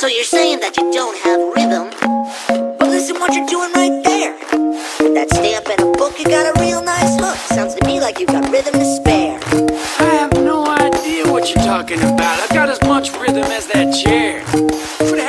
So you're saying that you don't have rhythm? But listen what you're doing right there. With that stamp and a book, you got a real nice hook. Sounds to me like you got rhythm to spare. I have no idea what you're talking about. I've got as much rhythm as that chair. Quit